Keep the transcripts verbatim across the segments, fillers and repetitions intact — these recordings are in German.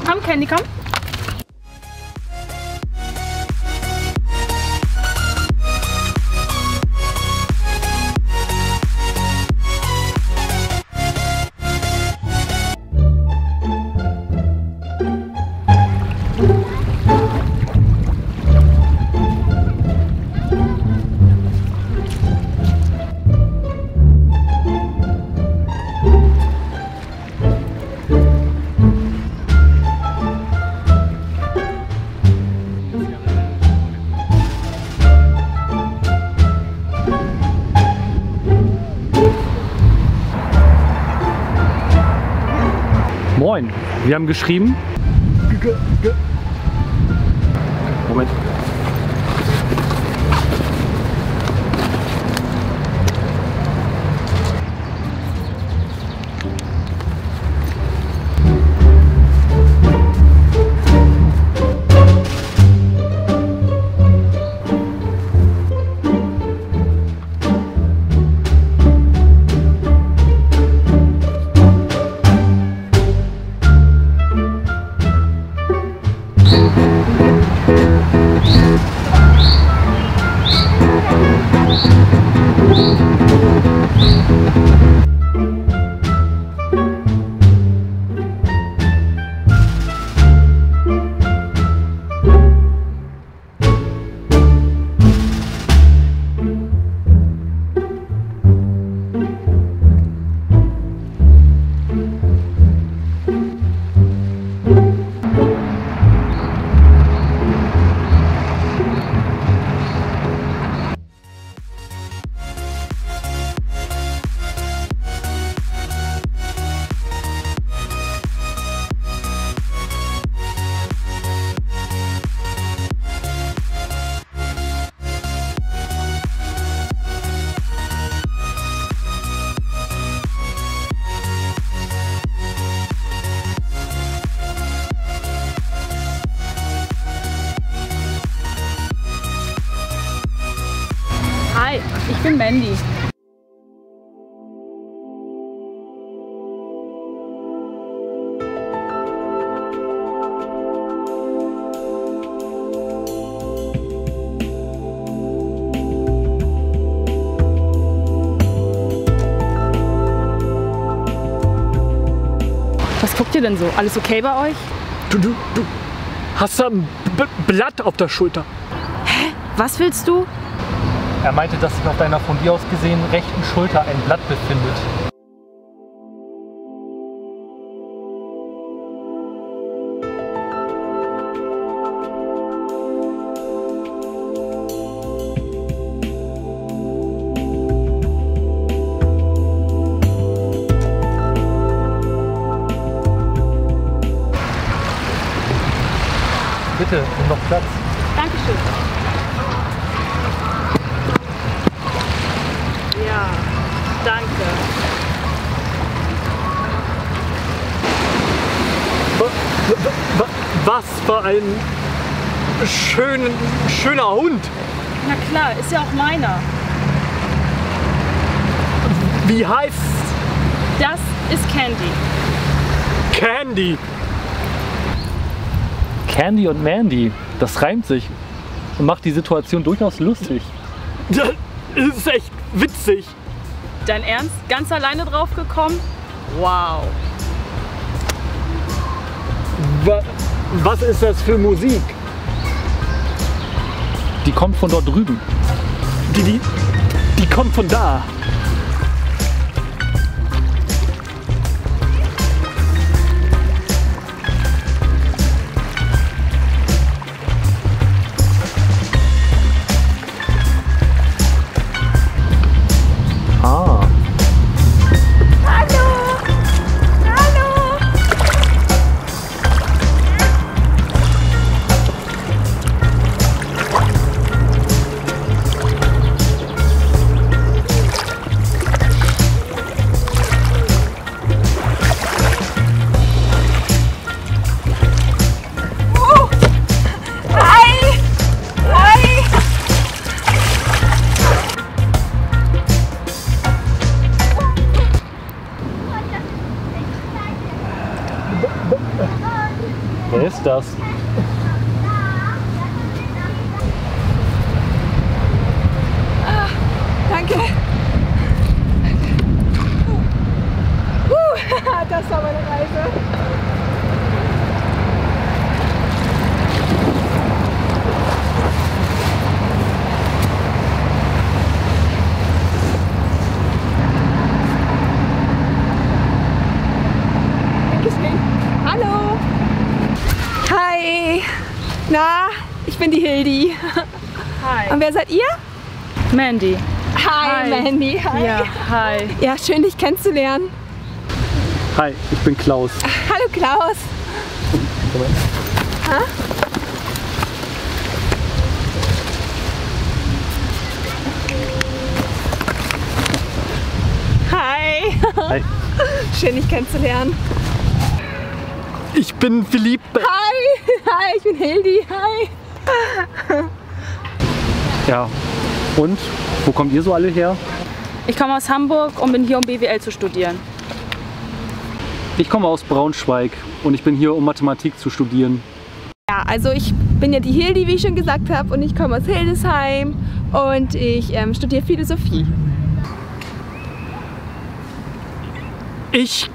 Komm, Candy, komm. Moin, wir haben geschrieben. Moment. Hi, ich bin Mandy. Was guckt ihr denn so? Alles okay bei euch? Du, du, du hast da ein B Blatt auf der Schulter. Hä? Was willst du? Er meinte, dass sich auf deiner von dir aus gesehen rechten Schulter ein Blatt befindet. Bitte, nimm noch Platz. Dankeschön. Ja, danke. Was für ein schön, schöner Hund. Na klar, ist ja auch meiner. Wie heißt Das ist Candy. Candy? Candy und Mandy, das reimt sich und macht die Situation durchaus lustig. Das ist echt witzig. Dein Ernst? Ganz alleine drauf gekommen? Wow. Was ist das für Musik? Die kommt von dort drüben. Die, die, die kommt von da. Wer ist das? Ah, danke. Uh, das war meine Reise. Hallo! Hi! Na, ich bin die Hildi. Hi. Und wer seid ihr? Mandy. Hi, Hi. Mandy. Hi. Ja, hi. Ja, schön dich kennenzulernen. Hi, ich bin Klaus. Hallo Klaus. Ha? Hi. Hi. Schön dich kennenzulernen. Ich bin Philippe. Hi. Hi, ich bin Hildi. Hi. Ja, und? Wo kommt ihr so alle her? Ich komme aus Hamburg und bin hier, um B W L zu studieren. Ich komme aus Braunschweig und ich bin hier, um Mathematik zu studieren. Ja, also ich bin ja die Hildi, wie ich schon gesagt habe, und ich komme aus Hildesheim und ich ähm, studiere Philosophie. Ich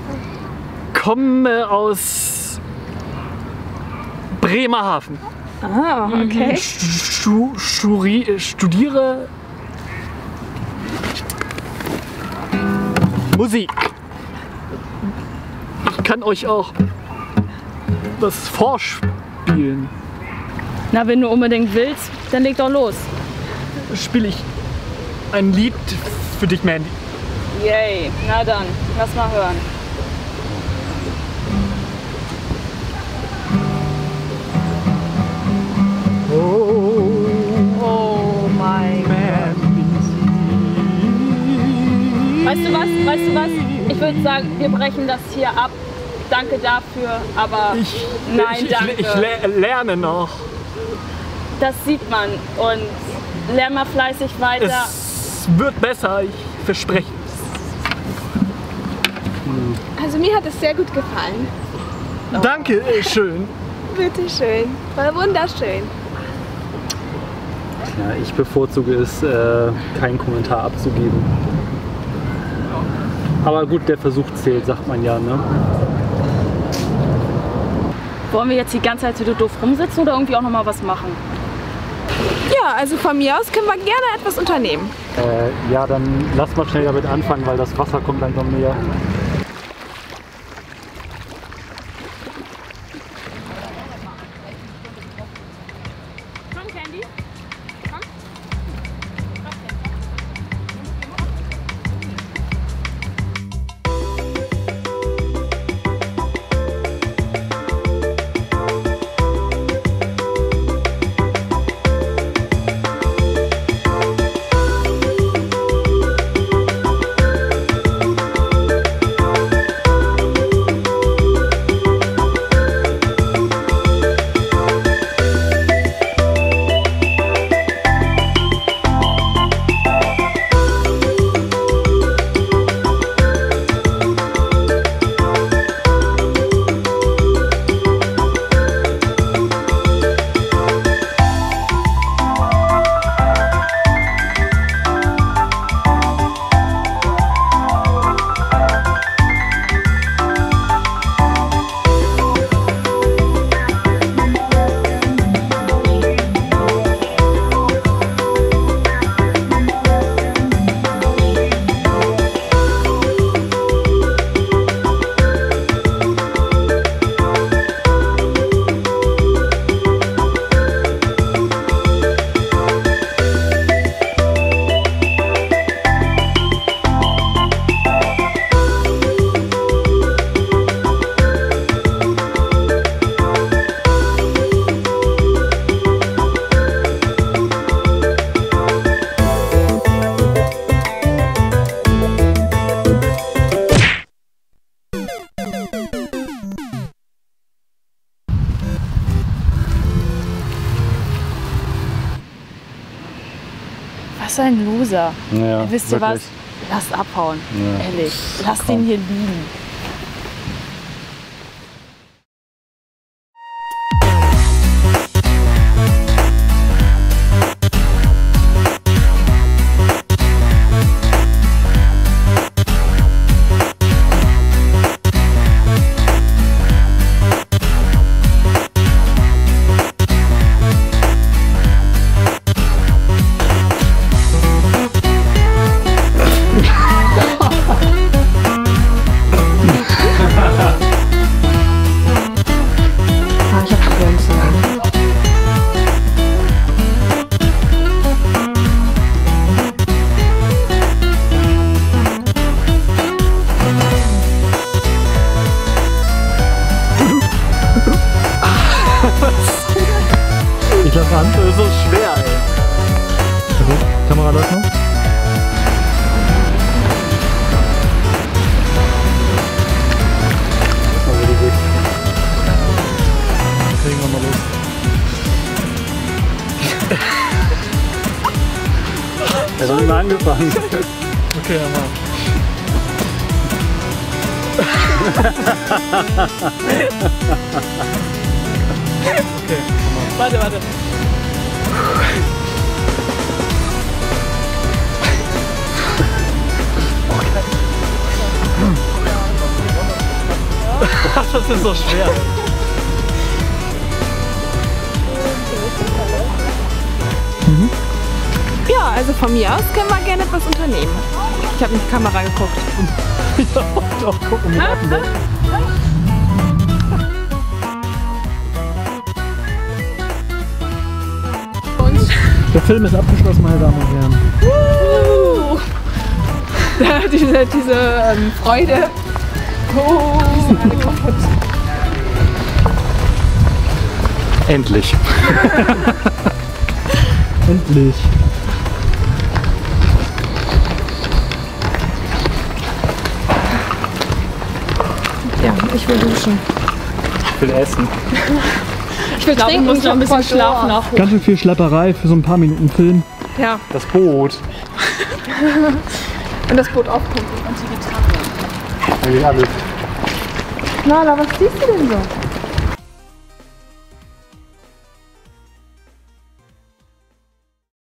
komme aus Bremerhaven. Ah, okay. Stu sturi studiere Musik. Ich kann euch auch das vorspielen. Na, wenn du unbedingt willst, dann leg doch los. Spiele ich ein Lied für dich, Mandy. Yay. Na dann, lass mal hören. Oh mein Weißt du was? Weißt du was? Ich würde sagen, wir brechen das hier ab. Danke dafür, aber Ich, nein, ich, danke. ich, ich le lerne noch. Das sieht man und lern mal fleißig weiter. Es wird besser, ich verspreche. Also mir hat es sehr gut gefallen. Danke, äh, schön. Bitteschön. War wunderschön. Ja, ich bevorzuge es, äh, keinen Kommentar abzugeben. Aber gut, der Versuch zählt, sagt man ja, ne? Wollen wir jetzt die ganze Zeit wieder doof rumsitzen oder irgendwie auch noch mal was machen? Ja, also von mir aus können wir gerne etwas unternehmen. Äh, ja, dann lass mal schnell damit anfangen, weil das Wasser kommt langsam näher. Komm, Candy. Komm. Was für ein Loser. Ja, Wisst ihr wirklich. was? Lasst abhauen. Ja. Ehrlich. Lasst Komm. den hier liegen. da ran. Das ist so schwer, ey. Also, Kamera läuft noch. Kriegen wir mal los. Er hat noch nicht mal angefangen. Okay, dann mal. Okay, Warte, warte. Das ist so schwer. Mhm. Ja, also von mir aus können wir gerne etwas unternehmen. Ich habe in die Kamera geguckt. Ja, doch, gucken wir mal. Der Film ist abgeschlossen, meine Damen und Herren. Uh, diese diese ähm, Freude. Oh, alle kaputt. Endlich. Endlich. Ja, ich will duschen. Ich will essen. Ich will Ich glaube, ich trinken, muss noch ein bisschen schlafen auch. Ganz schön viel Schlepperei für so ein paar Minuten Film. Ja, Das Boot. und das Boot aufpumpen. Eigentlich alles. Nala, was siehst du denn so?